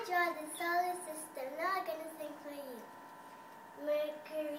draw the solar system. Now I'm going to sing for you. Mercury,